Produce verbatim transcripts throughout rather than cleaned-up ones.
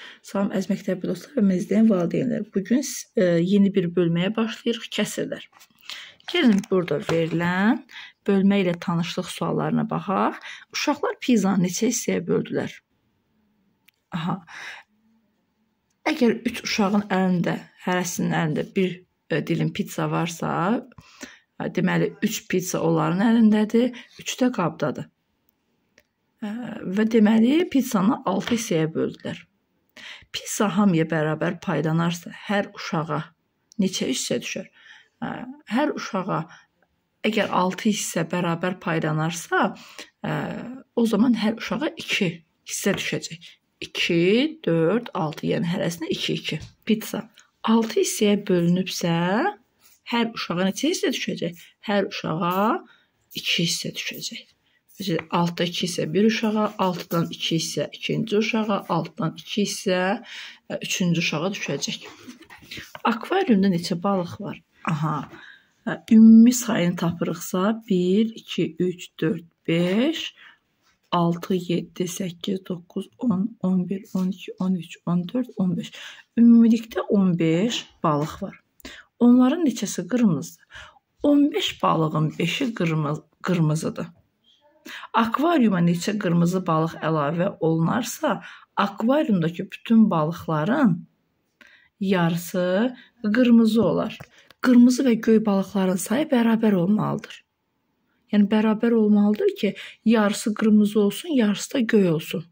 Salam əziz məktəbli dostlar və məni izləyən valideynlər. Bugün e, yeni bir bölməyə başlayırıq. Kəsirlər. Gəlin burada verilən bölmə ilə tanışlıq suallarına baxaq. Uşaqlar pizzanı neçə hissəyə böldülər? Aha. Əgər üç uşağın əlində, hərəsinin əlində bir e, dilim pizza varsa, e, deməli üç pizza onların əlindədir, üç də qabdadır. E, və deməli pizzanı altı hissəyə böldülər. Pizza hamıya bərabər paylanarsa, hər uşağa neçə hissə düşər? Hər uşağa əgər altı hissə bərabər paylanarsa, o zaman hər uşağa iki hissə düşəcək. iki, dörd, altı, yəni hərəsinə iki iki. Pizza altı hissəyə bölünübsə, hər uşağa neçə hissə düşəcək? Hər uşağa iki hissə düşəcək. altıda iki hissə bir uşağa, altıdan iki hissə ikinci uşağa, altıdan iki hissə üçüncü uşağa düşəcək. Akvariumda neçə balıq var? Aha. Ümumi sayını tapırıqsa bir, iki, üç, dörd, beş, altı, yeddi, səkkiz, doqquz, on, on bir, on iki, on üç, on dörd, on beş. Ümumilikdə on beş balıq var. Onların neçəsi qırmızıdır? on beş balığın beşi qırmızı, qırmızıdır. Akvariuma neçə qırmızı balıq əlavə olunarsa, akvariumdakı bütün balıqların yarısı qırmızı olar. Qırmızı və göy balıqların sayı bərabər olmalıdır. Yəni bərabər olmalıdır ki, yarısı qırmızı olsun, yarısı da göy olsun.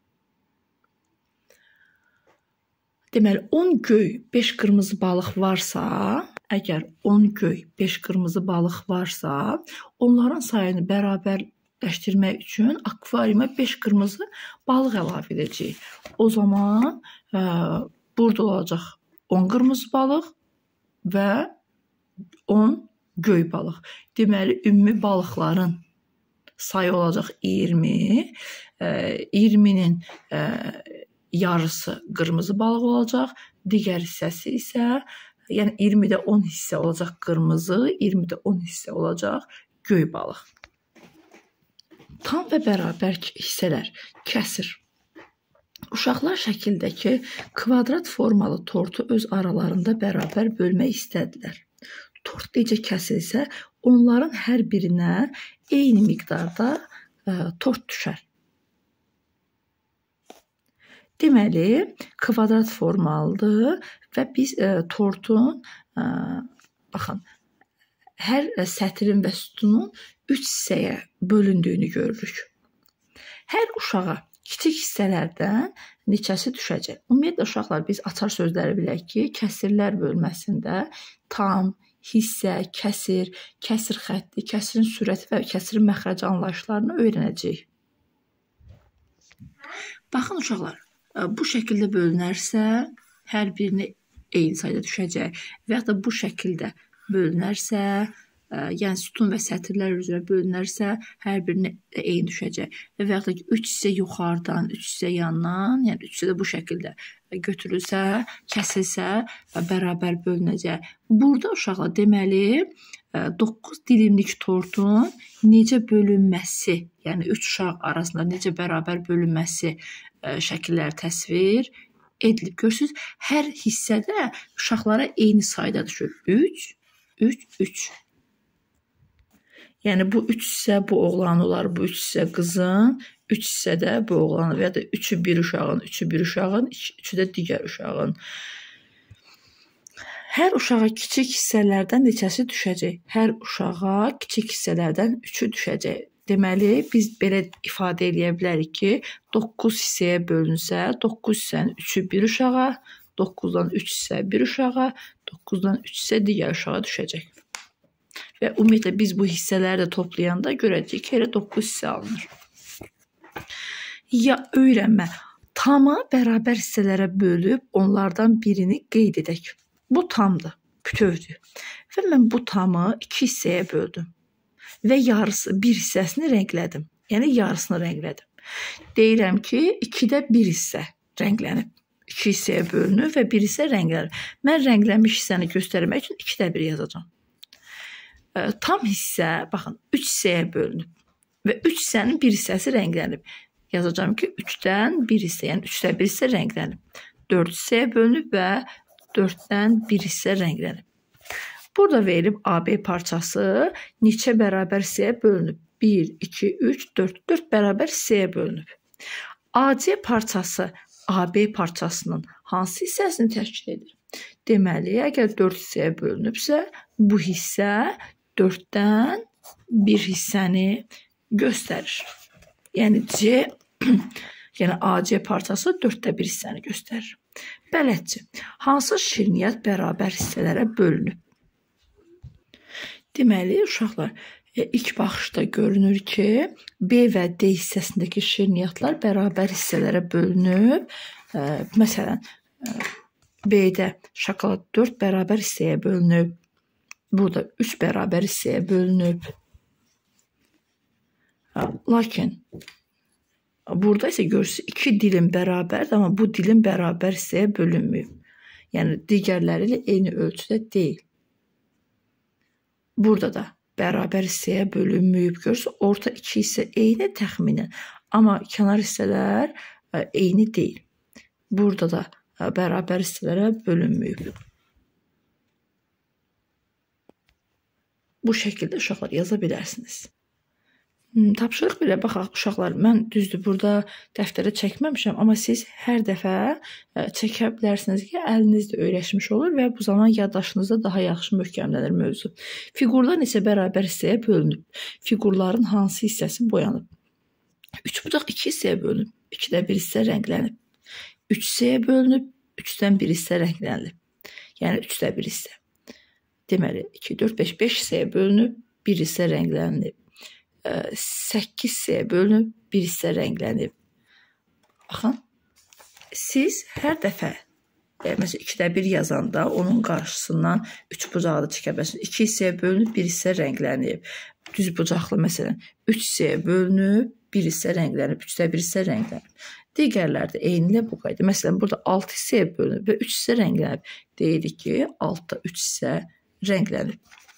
Deməli, on göy, beş qırmızı balıq varsa, əgər on göy, beş qırmızı balıq varsa, onların sayını bərabər ləşdirmək üçün akvariuma beş qırmızı balıq əlavə edəcəyik. O zaman ə, burada olacaq on qırmızı balıq və on göy balıq. Deməli, ümumi balıqların sayı olacaq iyirmi. iyirminin ə, yarısı qırmızı balıq olacaq. Digər hissəsi isə, yəni iyirmidə on hissə olacaq qırmızı, iyirmidə on hissə olacaq göy balıq. Tam və bərabər hissələr, kəsir. Uşaqlar şəkildəki kvadrat formalı tortu öz aralarında bərabər bölmək istədilər. Tort necə kəsilsə, onların hər birinə eyni miqdarda ə, tort düşər. Deməli, kvadrat formalıdır və biz ə, tortun, ə, baxın, hər sətrin və sütunun üç hissəyə bölündüyünü görürük. Hər uşağa kiçik hissələrdən neçəsi düşəcək? Ümumiyyətlə, uşaqlar, biz açar sözləri bilək ki, kəsirlər bölməsində tam, hissə, kəsir, kəsir xətti, kəsirin sürəti və kəsirin məxrəci anlayışlarını öyrənəcəyik. Baxın, uşaqlar, bu şəkildə bölünərsə, hər birini eyni sayda düşəcək və ya da bu şəkildə bölünərsə, yəni sütun və sətirlər üzrə bölünərsə, hər birini eyni düşəcək. Və ya da ki, üç hissə yuxarıdan, üç hissə yandan, yəni üç hissə də bu şəkildə götürülsə, kəsilsə, bərabər bölünəcək. Burada uşaqlar, deməli, doqquz dilimlik tortun necə bölünməsi, yəni üç uşaq arasında necə bərabər bölünməsi şəkilləri təsvir edilib. Görürsünüz, hər hissədə uşaqlara eyni sayda düşür. üç, üç, üç. Yəni bu üç hissə bu oğlan olar, bu üç hissə qızın, üç hissə də bu oğlan və ya da üçü bir uşağın, üçü bir uşağın, üçü də digər uşağın. Hər uşağa kiçik hissələrdən neçəsi düşəcək? Hər uşağa kiçik hissələrdən üçü düşəcək. Deməli, biz belə ifadə edə bilərik ki, doqquz hissəyə bölünsə, doqquz hissənin üçü bir uşağa, doqquzdan üç hissə bir uşağa, doqquzdan üç hissə digər uşağa düşəcək. Və ümumiyyətlə biz bu hissələri də toplayanda görəcəyik ki, elə doqquz hissə alınır. Ya öyrənmə, tamı bərabər hissələrə bölüb onlardan birini qeyd edək. Bu tamdır, bütövdür. Və mən bu tamı iki hissəyə böldüm. Və yarısı, bir hissəsini rənglədim. Yəni yarısını rənglədim. Deyirəm ki, ikidə bir hissə rənglənib. İki hissəyə bölünür və bir hissə rənglənib. Mən rənglənmiş hissəni göstərmək üçün ikidə bir yazacağam. Tam hissə, baxın, üç hissəyə bölünüb və üç hissənin bir hissəsi rənglənib. yazacağım ki üçdən bir hissə, yəni üçdə bir hissə rənglənib. dörd hissəyə bölünüb və dörddən bir hissə rənglənib. Burada verilib A B parçası neçə bərabər hissəyə bölünüb? bir, iki, üç, dörd. dörd bərabər hissəyə bölünüb. A C parçası A B parçasının hansı hissəsini təşkil edir? Deməli, əgər dörd hissəyə bölünübsə, bu hissə dörddən bir hissəni göstərir. Yəni C, yəni A C parçası dörddə bir hissəni göstərir. Bələdçi, hansı şirniyyat bərabər hissələrə bölünüb? Deməli, uşaqlar, ilk baxışda görünür ki, B və D hissəsindəki şirniyyatlar bərabər hissələrə bölünüb. Məsələn, B-də şokolad dörd bərabər hissəyə bölünüb. Burada üç bərabər hissəyə bölünüb. Lakin burada isə görürsünüz iki dilim bərabərdir, amma bu dilim bərabər hissəyə bölünməyib. Yəni digərləri ilə eyni ölçüdə deyil. Burada da bərabər hissəyə bölünməyib. Görürsünüz, orta iki hissə eyni təxminən, amma kənar hissələr eyni deyil. Burada da bərabər hissələrə bölünməyib. Bu şəkildə uşaqlar yaza bilərsiniz. Tapşırıq belə, baxaq uşaqlar, mən düzdür burada dəftərə çəkməmişəm, amma siz hər dəfə çəkə bilərsiniz ki, əlinizdə öyrəşmiş olur və bu zaman yaddaşınızda daha yaxşı möhkəmlənir mövzu. Fiqurlar neçə bərabər hissəyə bölünüb? Fiqurların hansı hissəsi boyanıb? üç bucaq iki hissəyə bölünüb, ikidə bir hissə rənglənib. üç hissəyə bölünüb, üçdən bir hissə rənglənib. Yəni üçdə bir hissə. Deməli, iki, dörd, beş, beş hissəyə bölünüb, bir hissə rənglənib. səkkiz hissəyə bölünüb, bir hissə rənglənib. Baxın, siz hər dəfə, məsələn, ikidə bir yazanda onun qarşısından üç bucağı da çəkə bilərsiniz. iki hissəyə bölünüb, bir hissə rənglənib. Düz bucaqlı, məsələn, üç hissəyə bölünüb, bir hissə rənglənib, üçdə bir hissə rənglənib. Digərləri də eyni ilə bu qayda. Məsələn, burada altı hissəyə bölünüb və üç hissə rənglənib. Deyirik ki, altıda üç hissə rənglənib.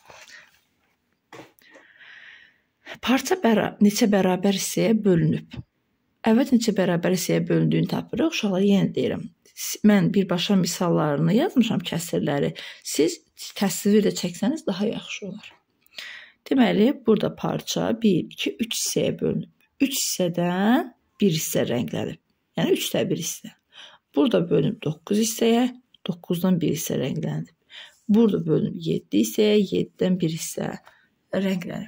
Parça bəra neçə bərabər hissəyə bölünüb? Əvvəl neçə bərabər hissəyə bölündüyünü tapırıq. Uşaqlar, yenə deyirəm. Mən birbaşa misallarını yazmışam, kəsirləri. Siz təsvir də çəksəniz daha yaxşı olar. Deməli, burada parça bir, iki, üç hissəyə bölünüb. üç hissədən bir hissə rənglənib. Yəni üçdə bir hissə. Burada bölünüb doqquz hissəyə, doqquzdan bir hissə rənglənib. Burada bölünüb yeddi hissəyə, yeddidən bir hissə rənglənib.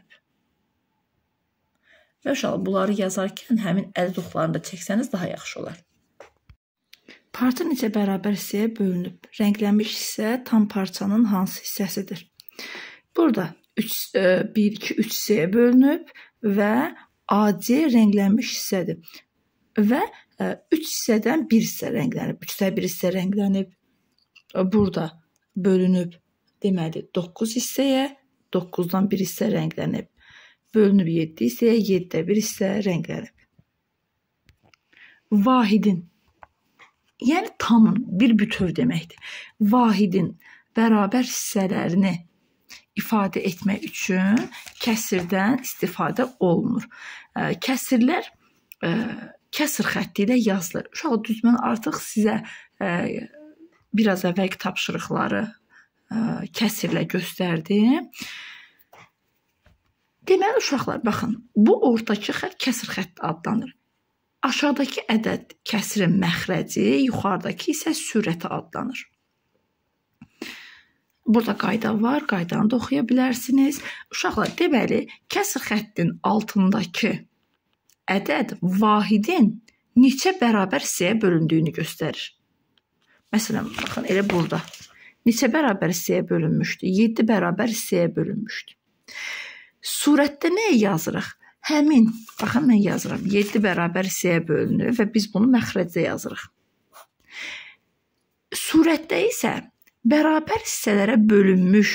Və uşaqlar, bunları yazarkən həmin ədəd oxlarını da çəksəniz daha yaxşı olar. Parça neçə bərabər hissəyə bölünüb? Rənglənmiş hissə tam parçanın hansı hissəsidir? Burada bir, iki, üç hissəyə bölünüb və A C rənglənmiş hissədir. Və üç hissədən bir hissə rənglənib. üçdə bir hissə rənglənib. Burada bölünüb, deməli, doqquz hissəyə, doqquzdan bir hissə rənglənib. Bölünüb yeddi hissəyə, yeddidə bir hissə rənglənib. Vahidin, yəni tamın, bir bütöv deməkdir. Vahidin bərabər hissələrini ifadə etmək üçün kəsirdən istifadə olunur. Kəsirlər kəsir xətti ilə yazılır. Uşaq, düz mən artıq sizə biraz əvvəlki tapşırıqları kəsirlə göstərdim. Deməli, uşaqlar, baxın, bu ortadakı xətt kəsir xətti adlanır. Aşağıdakı ədəd kəsirin məxrəci, yuxarıdakı isə sürəti adlanır. Burada qayda var, qaydanı da oxuya bilərsiniz. Uşaqlar, deməli, kəsir xəttin altındakı ədəd vahidin neçə bərabər hissəyə bölündüyünü göstərir. Məsələn, baxın, elə burada. Neçə bərabər hissəyə bölünmüşdü? yeddi bərabər hissəyə bölünmüşdü. Surətdə nəyə yazırıq? Həmin, baxın, mən yazıram. yeddi bərabər hissəyə bölünür və biz bunu məxrəcdə yazırıq. Surətdə isə bərabər hissələrə bölünmüş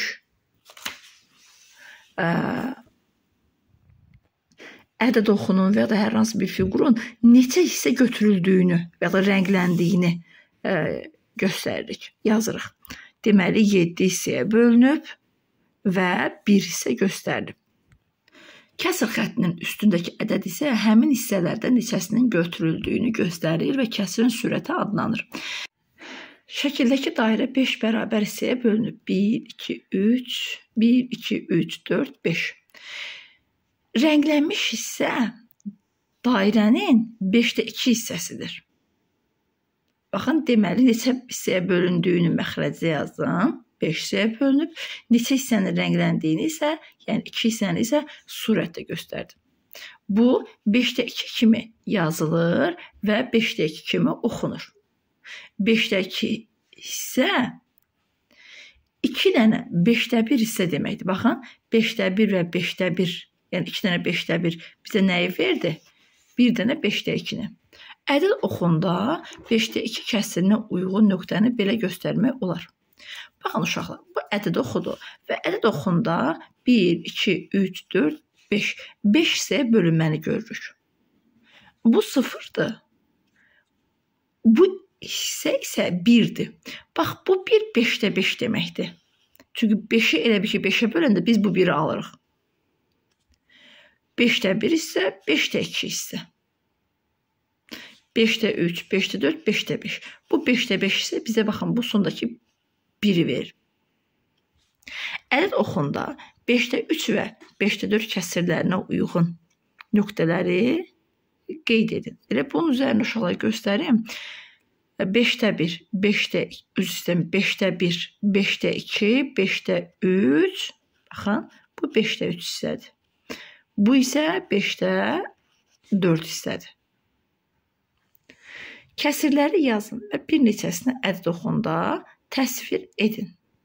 ədəd oxunun və ya da hər hansı bir fiqurun neçə hissə götürüldüyünü və ya da rəngləndiyini göstəririk, yazırıq. Deməli, yeddi hissəyə bölünüb və bir hissə göstərilib. Kəsr xəttinin üstündəki ədəd isə həmin hissələrdən neçəsinin götürüldüyünü göstərir və kəsrin sürəti adlanır. Şəkildəki dairə beş bərabər hissəyə bölünüb. bir, iki, üç, bir, iki, üç, dörd, beş. Rənglənmiş hissə dairənin beşdə iki hissəsidir. Baxın, deməli, neçə hissəyə bölündüyünü məxrəcə yazdım. beş hissəyə bölünüb. Neçə hissənin rəngləndiyini isə, yəni iki hissəni isə surətdə göstərdim. Bu, beşdə iki kimi yazılır və beşdə iki kimi oxunur. beşdə iki hissə iki dənə beşdə bir hissə deməkdir. Baxın, beşdə bir və beşdə bir, yəni iki dənə beşdə bir bizə nəyi verdi? Bir dənə beşdə ikini. Ədəd oxunda beşdə iki kəsrinə uyğun nöqtəni belə göstərmək olar. Baxın uşaqlar, bu ədəd oxudu və ədəd oxunda bir, iki, üç, dörd, beş, beş hissəyə bölünməni görürük. Bu sıfırdır. Bu hissə isə birdir. Bax, bu bir beşdə beş deməkdir. Çünki beşi elə bir ki, beşə böləndə biz bu biri alırıq. beşdə bir hissə, beşdə iki hissə. beşdə üç, beşdə dörd, beşdə beş. Bu beşdə beş isə bizə baxın, bu sondakı biri verir. Ədəd oxunda beşdə üç və beşdə dörd kəsrlərinə uyğun nöqtələri qeyd edin. Elə bunun üzərində uşaqlara göstərim. beşdə bir, beşdə beşdə bir, beşdə iki, beşdə üç. Baxın, bu beşdə üç hissədir. Bu isə beşdə dörd hissədir. Kəsirləri yazın və bir neçəsini ədəd oxunda təsvir edin.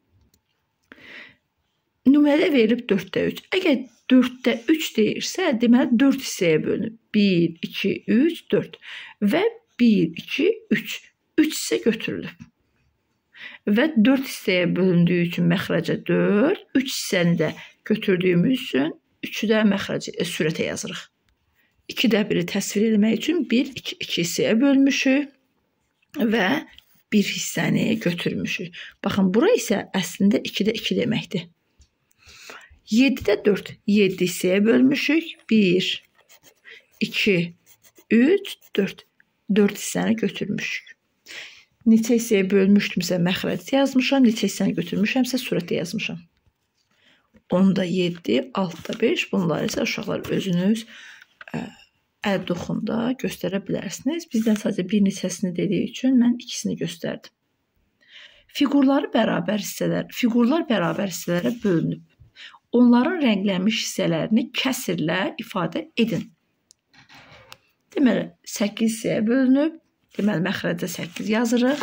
Nümunədə verilib dörddə üç. Əgər dörddə üç deyirsə, deməli dörd hissəyə bölünür. bir, iki, üç, dörd və bir, iki, üç. üç hissə götürülüb. Və dörd hissəyə bölündüyü üçün məxrəcə dörd, üç hissəni də götürdüyümüz üçün üçü də məxrəcə e, sürətə yazırıq. ikidə biri təsvir etmək üçün bir, iki, iki hissəyə bölmüşük və bir hissəni götürmüşük. Baxın, bura isə əslində ikidə iki deməkdir. yeddidə dörd, yeddi hissəyə bölmüşük. bir, iki, üç, dörd. dörd hissəni götürmüşük. Neçə hissəyə bölmüşdümsə məxrəcdə yazmışam, neçə hissəni götürmüşəmsə surətdə yazmışam. onda yeddi, altıda beş. Bunları isə uşaqlar özünüz ədəd oxunda göstərə bilərsiniz. Bizdən sadəcə bir neçəsini dediyi üçün mən ikisini göstərdim. Fiqurları bərabər hissələr, fiqurlar bərabər hissələrə bölünüb. Onların rənglənmiş hissələrini kəsrlə ifadə edin. Deməli, səkkiz hissəyə bölünüb. Deməli, məxrəcə səkkiz yazırıq.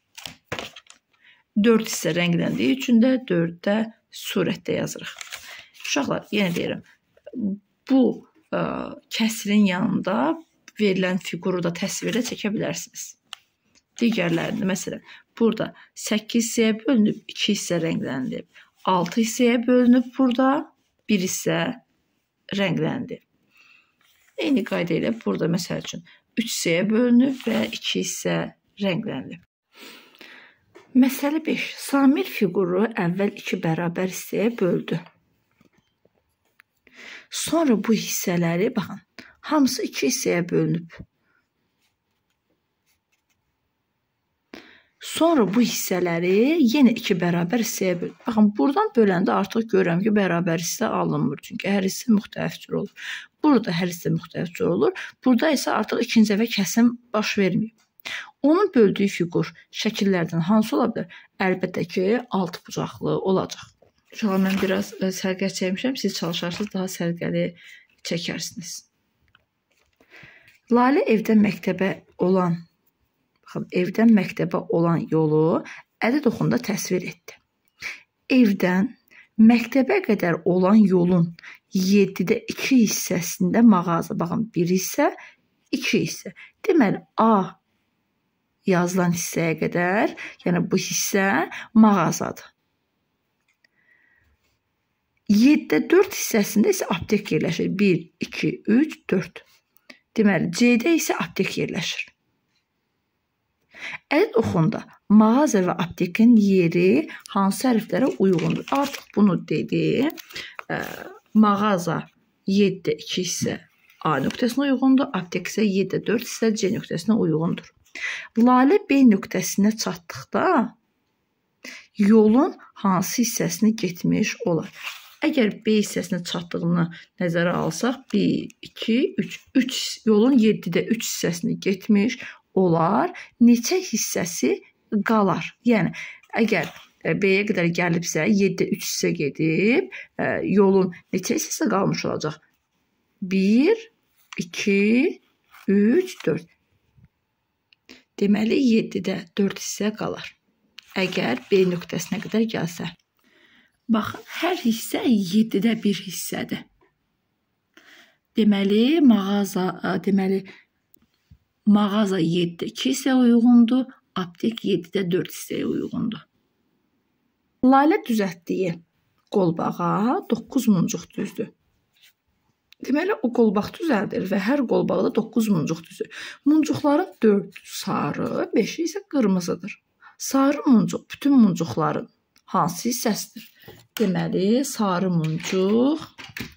dörd hissə rəngləndiyi üçün də dörddə surətdə yazırıq. Uşaqlar, yenə deyirəm, bu ə, kəsrin yanında verilən fiquru da təsvirə çəkə bilərsiniz. Digərlərində, məsələn, burada səkkiz hissəyə bölünüb, iki hissə rəngləndirib. altı hissəyə bölünüb burada, bir hissə rəngləndi. Eyni qayda ilə burada, məsəl üçün, üç hissəyə bölünüb və iki hissə rəngləndi. Məsələ beş. Samir fiquru əvvəl iki bərabər hissəyə böldü. Sonra bu hissələri, baxın, hamısı iki hissəyə bölünüb. Sonra bu hissələri yenə iki bərabər hissəyə bölünüb. Baxın, buradan böləndə artıq görürəm ki, bərabər hissə alınmır. Çünki hər hissə müxtəlif cür olur. Burada hər hissə müxtəlif cür olur. Burada isə artıq ikinci dəfə kəsim baş verməyib. Onun böldüyü fiqur şəkillərdən hansı ola bilər? Əlbəttə ki, alt bucaqlı olacaq. Uşaqlar, mən biraz sərgər çəkmişəm. Siz çalışarsınız, daha sərgəli çəkərsiniz. Lalə evdən məktəbə olan, baxın, evdən məktəbə olan yolu ədəd oxunda təsvir etdi. Evdən məktəbə qədər olan yolun yeddidə iki hissəsində mağaza, baxın, bir hissə, iki hissə. Deməli, A yazılan hissəyə qədər, yəni bu hissə mağazadır. yeddidə dörd hissəsində isə aptek yerləşir. bir, iki, üç, dörd. Deməli, C-də isə aptek yerləşir. Ədəd oxunda mağaza və aptekin yeri hansı hərflərə uyğundur? Artıq bunu dedi. Mağaza yeddidə iki hissə A nöqtəsinə uyğundur. Aptek isə yeddidə dörd hissə C nöqtəsinə uyğundur. Lalə B nöqtəsinə çatdıqda yolun hansı hissəsini getmiş olar? Əgər B hissəsinə çatdığını nəzərə alsaq, bir, iki, üç, üç yolun yeddidə üç hissəsini getmiş olar. Neçə hissəsi qalar? Yəni, əgər B-yə qədər gəlibsə, yeddidə üç hissə gedib, yolun neçə hissəsi qalmış olacaq? bir, iki, üç, dörd. Deməli, yeddidə dörd hissə qalar. Əgər B nöqtəsinə qədər gəlsə. Baxın, hər hissə yeddidə bir hissədir. Deməli, mağaza, deməli, mağaza yeddidə iki hissəyə uyğundur, aptek yeddidə dörd hissəyə uyğundur. Lalə düzəltdiyi qolbağa doqquz muncuq düzdür. Deməli, o qolbaq düzəldir və hər qolbaqda doqquz muncuq düzür. Muncuqların dördü sarı, beşi isə qırmızıdır. Sarı muncuq bütün muncuqların hansı hissəsidir? Deməli, sarı muncuq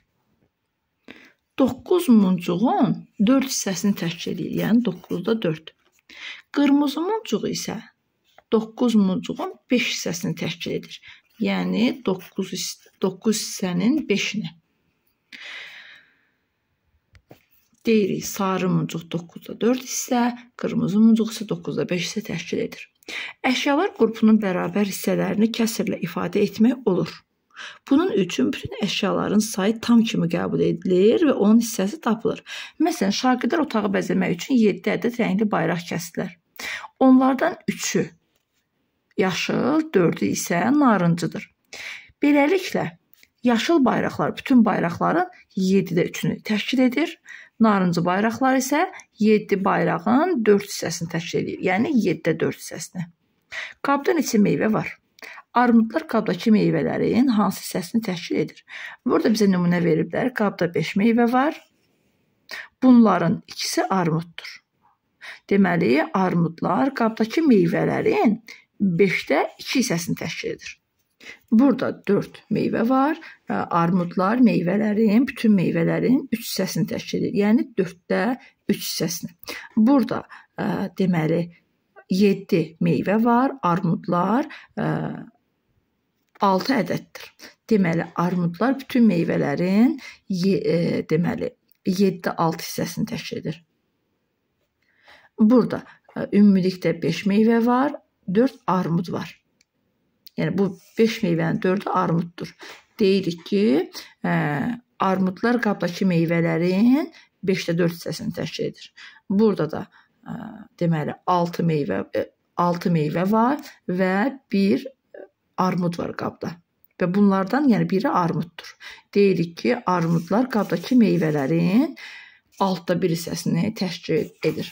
doqquz muncuğun dörd hissəsini təşkil edir, yəni doqquzda dörd. Qırmızı muncuq isə doqquz muncuğun beş hissəsini təşkil edir, yəni doqquz hissənin beşini. Deyirik, sarı muncuq doqquzda dörd hissə, qırmızı muncuq isə doqquzda beş hissə təşkil edir. Əşyalar qrupunun bərabər hissələrini kəsrlə ifadə etmək olur. Bunun üçün bütün əşyaların sayı tam kimi qəbul edilir və onun hissəsi tapılır. Məsələn, şagirdlər otağı bəzəmək üçün yeddi ədəd rəngli bayraq kəsdilər. Onlardan üçü yaşıl, dördü isə narıncıdır. Beləliklə, yaşıl bayraqlar bütün bayraqların yeddidə üçünü təşkil edir. Narıncı bayraqlar isə yeddi bayrağın dörd hissəsini təşkil edir, yəni yeddidə dörd hissəsini. Qabda neçə meyvə var? Armudlar qabdakı meyvələrin hansı hissəsini təşkil edir? Burada bizə nümunə veriblər. Qabda beş meyvə var. Bunların ikisi armuddur. Deməli, armudlar qabdakı meyvələrin beşdə iki hissəsini təşkil edir. Burada dörd meyvə var. Armudlar meyvələrin, bütün meyvələrin üç hissəsini təşkil edir. Yəni dörddə üç hissəsini. Burada deməli yeddi meyvə var. Armudlar altı ədəddir. Deməli, armudlar bütün meyvələrin deməli yeddi altı hissəsini təşkil edir. Burada ümumilikdə beş meyvə var, dörd armud var. Yəni, bu beş meyvənin dördü armuddur. Deyirik ki, armudlar qabdakı meyvələrin beşdə dörd hissəsini təşkil edir. Burada da deməli altı meyvə, altı meyvə var və bir armud var qabda. Və bunlardan yəni biri armuddur. Deyirik ki, armudlar qabdakı meyvələrin altda bir hissəsini təşkil edir.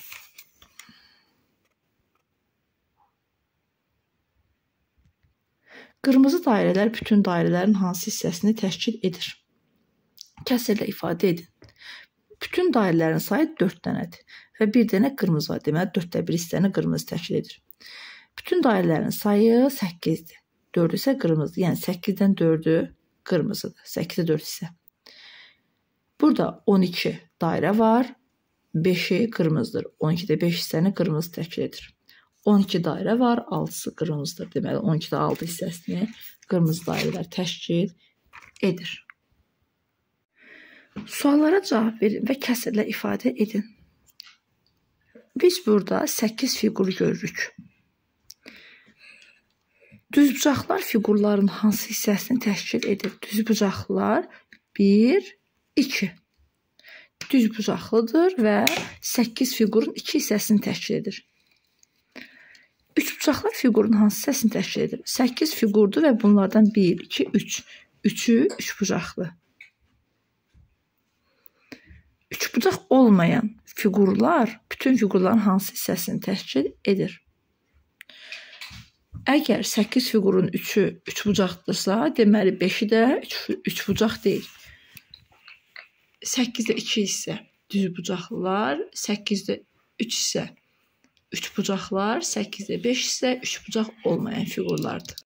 Qırmızı dairələr bütün dairələrin hansı hissəsini təşkil edir? Kəsrlə ifadə edin. Bütün dairələrin sayı dörd dənədir və bir dənə qırmızı var. Deməli, dörddə bir hissəni qırmızı təşkil edir. Bütün dairələrin sayı səkkizdir. dördü isə qırmızıdır. Yəni, səkkizdən dördü qırmızıdır. səkkizdə dörd hissə. Burada on iki dairə var. beşi qırmızıdır. on ikidə beş hissəni qırmızı təşkil edir. on iki dairə var, altısı qırmızıdır. Deməli, on ikidə altı hissəsini qırmızı dairələr təşkil edir. Suallara cavab verin və kəsrlə ifadə edin. Biz burada səkkiz fiqur görürük. Düzbucaqlar fiqurların hansı hissəsini təşkil edir? Düzbucaqlar bir, iki. Düzbucaqlıdır və səkkiz fiqurun iki hissəsini təşkil edir. Üçbucaqlar fiqurun hansı hissəsini təşkil edir? səkkiz fiqurdur və bunlardan bir, iki, üç. Üçü üçbucaqlı. Üçbucaq olmayan fiqurlar bütün fiqurların hansı hissəsini təşkil edir? Əgər səkkiz fiqurun üçü üçbucaqdırsa, deməli beşi də üçbucaq deyil. səkkizdə iki hissə düzbucaqlılar, səkkizdə üç hissə üçbucaqlar, səkkizdə beş hissə üçbucaq olmayan fiqurlardır.